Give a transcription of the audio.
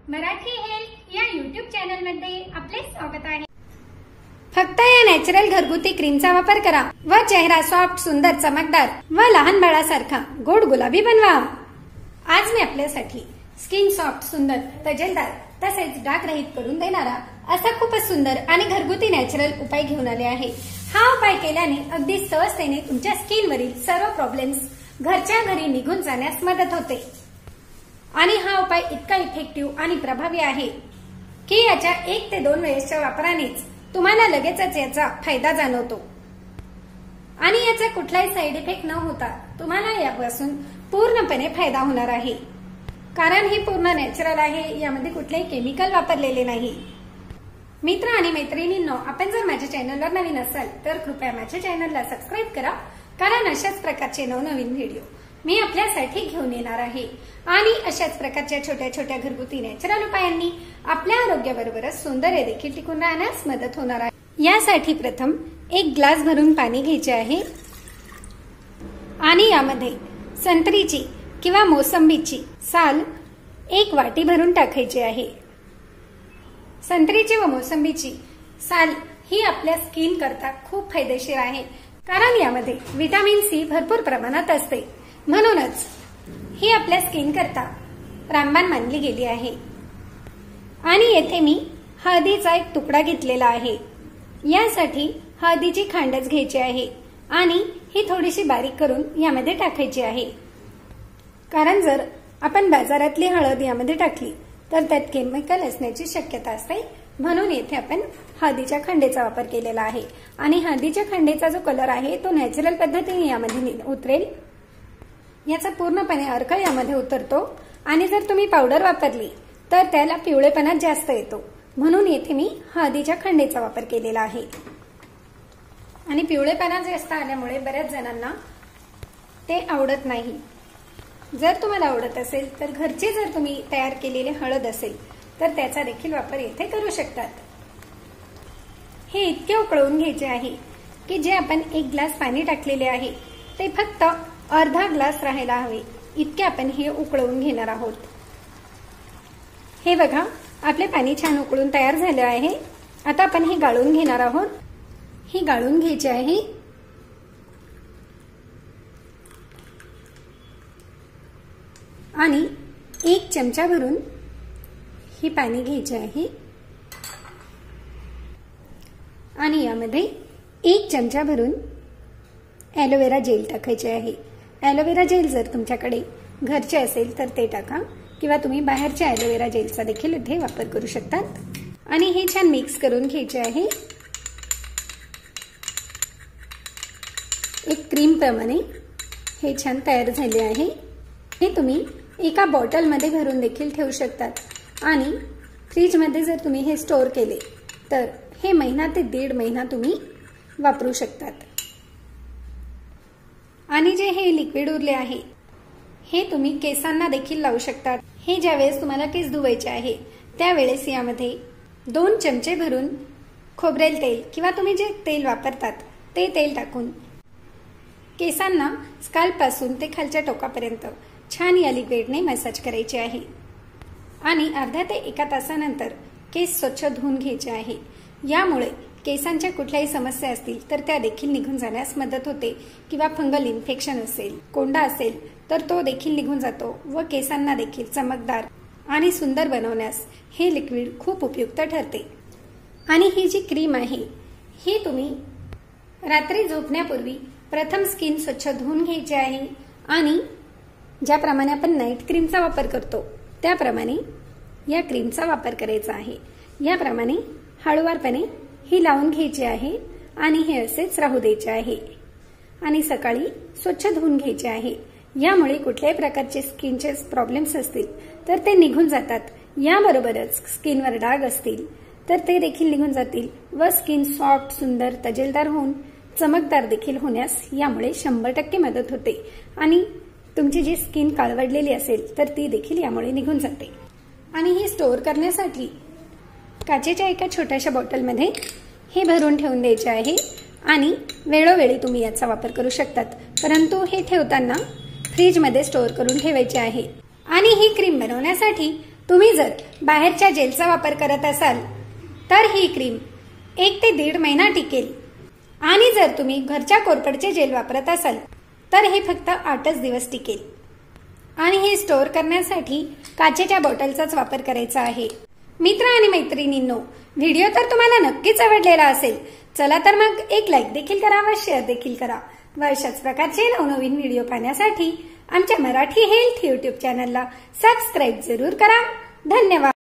Marathi health या YouTube channel मध्ये आपले स्वागत आहे। फक्त या नॅचरल घरगुती क्रीमचा वापर करा व चेहरा सॉफ्ट, सुंदर, चमकदार व लहान बाळासारखा गोड गुलाबी बनवा। आज मी आपल्यासाठी स्किन सॉफ्ट, सुंदर, तजेलदार तसेच डाग रहित करून देणारा असा खूपच सुंदर आणि घरगुती नॅचरल उपाय घेऊन आले आहे। हा उपाय केल्याने अगदी सहजतेने तुमच्या स्किनवरील सर्व प्रॉब्लेम्स घरच्या घरी निघून जाण्यास मदत होते आणि हा उपाय इतका इफेक्टिव्ह आणि प्रभावी आहे की याच्या 1 ते 2 वेळेसच्या वापरानेच तुम्हाला लगेचच याचा फायदा जाणवतो आणि याचा कुठलाही साइड इफेक्ट न होता तुम्हाला यापासून पूर्णपणे फायदा होणार आहे। कारण हे पूर्ण नॅचरल आहे, यामध्ये कुठलेही केमिकल वापरलेले नाही। मित्र आणि मैत्रिणींनो, आपण जर माझ्या चॅनलवर नवीन असाल तर कृपया माझ्या चॅनलला सबस्क्राइब करा, कारण अशाच प्रकारचे नवनवीन व्हिडिओ मी आपल्यासाठी घेऊन येणार आहे आणि अशाच प्रकारच्या छोट्या छोट्या घरगुती नॅचरल उपायांनी आपल्या आरोग्याबरोबरच सौंदर्य देखील टिकून राहण्यास मदत होणार आहे। यासाठी प्रथम 1 ग्लास भरून पाणी घ्यायचे आहे आणि यामध्ये संत्रीची किंवा मोसंबीची साल 1 वाटी भरून टाकायची आहे। संत्रीची व मोसंबीची साल ही आपल्या स्किन करता खूप फायदेशीर आहे, कारण यामध्ये व्हिटॅमिन सी भरपूर प्रमाणात असते, म्हणूनच ही आपल्या स्किन करता रामबाण मानली गेली आहे। आणि येथे मी हळदीचा 1 तुकडा घेतलेला आहे। यासाठी हळदीची खांडच घ्यायची आहे आणि ही थोडीशी बारीक करून यामध्ये टाकायची आहे, कारण जर आपण बाजारातली हळद यामध्ये टाकली तर त्यात केमिकल असण्याची शक्यता असते, म्हणून येथे आपण हळदीच्या खंडेचा वापर केलेला आहे। आणि हळदीच्या खंडेचा जो कलर आहे तो नॅचरल पद्धतीने यामध्ये उतरेल, याचा पूर्णपणे अर्क यामध्ये उतरतो आणि जर तुम्ही पावडर वापरली तर त्याला पिवळेपणा जास्त येतो, म्हणून येथे मी हळदीच्या खंडेचा वापर केलेला आहे। आणि पिवळेपणा जास्त आल्यामुळे बऱ्याच जणांना ते आवडत नाही। जर तुम्हाला आवडत असेल तर घरची जर तुम्ही तयार केलेली हळद असेल तर त्याचा देखील वापर येथे करू शकतात। हे इतके उकळवून घ्यायचे आहे की जे आपण 1 ग्लास पाणी टाकलेले आहे ते फक्त अर्धा ग्लास राहायला हवे इतके आपण हे उकळवून घेणार आहोत। हे बघा, आपले पाणी छान उकळून तयार झाले आहे। आता आपण हे गाळून घेणार आहोत। ही गाळून घ्यायची आहे आणि 1 चमचा भरून ही पाणी घ्यायचे आहे आणि यामध्ये 1 चमचा भरून ॲलोवेरा जेल टाकायचे आहे। ॲलोवेरा जेल जर तुमच्याकडे घरचे असेल तर ते टाका, किंवा तुम्ही बाहेरच्या ॲलोवेरा जेलचा देखील इथे वापर करू शकतात। आणि हे छान मिक्स करून घ्यायचे आहे। एक क्रीम प्रमाणे हे छान तयार झाले आहे। हे तुम्ही एका बॉटलमध्ये भरून देखील ठेवू शकतात आणि फ्रीज मध्ये जर तुम्ही हे स्टोर केले तर हे महिना ते 1.5 महिना तुम्ही वापरू शकतात। आणि जे हे लिक्विड उरले आहे हे तुम्ही केसांना देखील लावू शकतात। हे ज्यावेळेस तुम्हाला केस धुवायचे आहे त्यावेळेस यामध्ये 2 चमचे भरून खोबरेल तेल किंवा तुम्ही जे तेल वापरतात ते तेल टाकून केसांना स्काल्प पासून ते खालच्या टोकापर्यंत छान या लिक्विडने मसाज करायचे आहे आणि अर्ध्या ते 1 तासानंतर केस स्वच्छ धुवून घ्यायचे आहे। यामुळे केसांच्या कुठल्याही समस्या असतील तर त्या देखील निघून जाण्यास मदत होते, किंवा फंगल इन्फेक्शन असेल, कोंडा असेल तर तो देखील निघून जातो व केसांना देखील चमकदार आणि सुंदर बनवण्यास हे लिक्विड खूप उपयुक्त ठरते। आणि ही जी क्रीम आहे ही तुम्ही रात्री झोपण्यापूर्वी प्रथम स्किन स्वच्छ धुवून घ्यायची आहे आणि ज्याप्रमाणे आपण नाईट क्रीमचा वापर करतो त्याप्रमाणे या क्रीमचा वापर करायचा आहे। याप्रमाणे हळूवारपणे ही लावून घ्यायची आहे आणि हे असेच राहू द्यायचे आहे आणि सकाळी स्वच्छ धुवून घ्यायचे आहे। यामुळे कुठल्याही प्रकारचे स्किनचे प्रॉब्लेम्स असतील तर ते निघून जातात। याबरोबरच स्किनवर डाग असतील तर ते देखील निघून जातील व स्किन सॉफ्ट, सुंदर, तजेलदार होऊन चमकदार देखील होण्यास यामुळे 100% मदत होते आणि तुमची जी स्किन काळवडलेली असेल तर ती देखील यामुळे निघून जाते। आणि ही स्टोर करण्यासाठी काचेच्या एका छोट्याशा बॉटलमध्ये हे भरून ठेवून द्यायचे आहे आणि वेळोवेळी तुम्ही याचा वापर करू शकतात, परंतु हे ठेवताना फ्रीज मध्ये स्टोर करून ठेवायचे आहे। आणि ही क्रीम बनवण्यासाठी तुम्ही जर बाहेरच्या जेलचा वापर करत असाल तर ही क्रीम 1 ते 1.5 महिना टिकेल आणि जर तुम्ही घरच्या कोरफडचे जेल वापरत असाल तर हे फक्त 8च दिवस टिकेल आणि हे स्टोअर करण्यासाठी काचेच्या बॉटलचाच वापर करायचा आहे। मित्र आणि मैत्रिणींनो, व्हिडिओ तर तुम्हाला नक्कीच आवडलेला असेल। चला तर मग एक लाईक देखील करा व शेअर देखील करा व अशाच प्रकारचे नवनवीन व्हिडिओ पाहण्यासाठी आमच्या मराठी हेल्थ यूट्यूब चॅनलला सबस्क्राईब जरूर करा। धन्यवाद।